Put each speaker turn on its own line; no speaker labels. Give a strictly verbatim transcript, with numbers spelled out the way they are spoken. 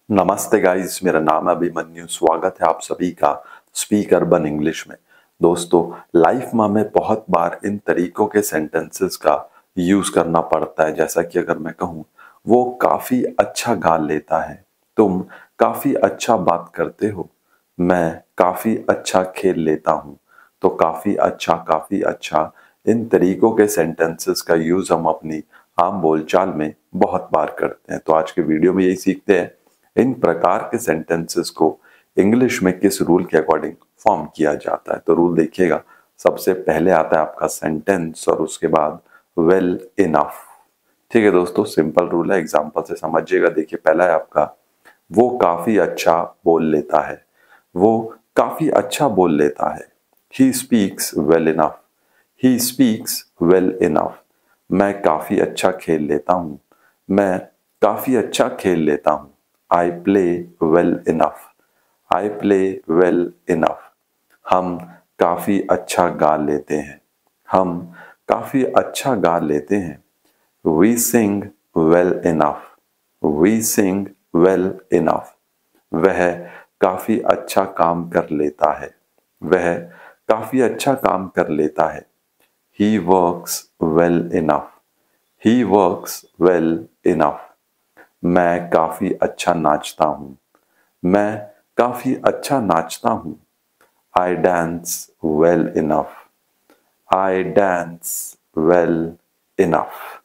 नमस्ते गाइस, मेरा नाम है अभिमन्यु। स्वागत है आप सभी का स्पीक अर्बन इंग्लिश में। दोस्तों, लाइफ में हमें बहुत बार इन तरीकों के सेंटेंसेस का यूज करना पड़ता है। जैसा कि अगर मैं कहूँ, वो काफी अच्छा गा लेता है, तुम काफी अच्छा बात करते हो, मैं काफी अच्छा खेल लेता हूँ। तो काफी अच्छा, काफी अच्छा, इन तरीकों के सेंटेंसेस का यूज हम अपनी आम बोलचाल में बहुत बार करते हैं। तो आज के वीडियो में यही सीखते हैं इन प्रकार के सेंटेंसेस को इंग्लिश में किस रूल के अकॉर्डिंग फॉर्म किया जाता है। तो रूल देखिएगा, सबसे पहले आता है आपका सेंटेंस और उसके बाद वेल इनफ। ठीक है दोस्तों, सिंपल रूल है, एग्जांपल से समझिएगा। देखिए, पहला है आपका वो काफी अच्छा बोल लेता है। वो काफी अच्छा बोल लेता है। He speaks well enough. He speaks well enough. मैं काफी अच्छा खेल लेता हूँ। मैं काफी अच्छा खेल लेता हूँ। I play well enough. I play well enough. हम काफी अच्छा गा लेते हैं। हम काफी अच्छा गा लेते हैं। We sing well enough. We sing well enough. वह काफी अच्छा काम कर लेता है। वह काफी अच्छा काम कर लेता है। He works well enough. He works well enough. मैं काफी अच्छा नाचता हूँ। मैं काफी अच्छा नाचता हूँ। I dance well enough. I dance well enough.